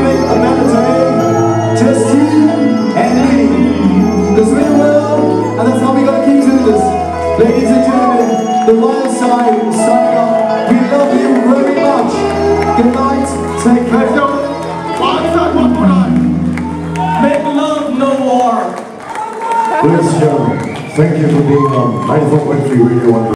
make a better day. Just you and me. Because we're the world, and that's how we're going to keep doing this. Ladies and gentlemen, the Wildside signing off. We love you very much. Good night. Take care. Wildside, one more time. Make love, no war. Ladies and gentlemen, thank you for being on 94.3 Radio 1.